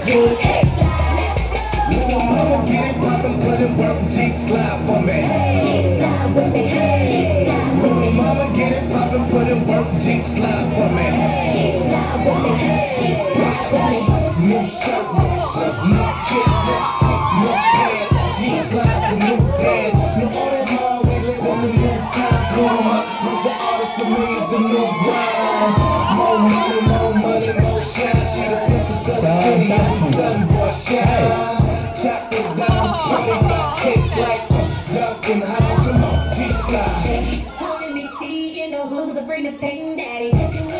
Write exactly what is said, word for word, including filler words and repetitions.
Little mama get it poppin', put it work, G-slide for me. Little mama get it poppin', put it work, G-slide for me. New shirt, new shirt, new kid, new pants, G-slide for new pants. New old mom, we live in the new time, bloom up. The artist for me is the new grind. More money, more money, more shine. She the princess of the city, young boy shine. Chop it down, put it back, taste like Dunkin' House. Come on, G-slide. Calling me T, you know who's the bring the pain daddy.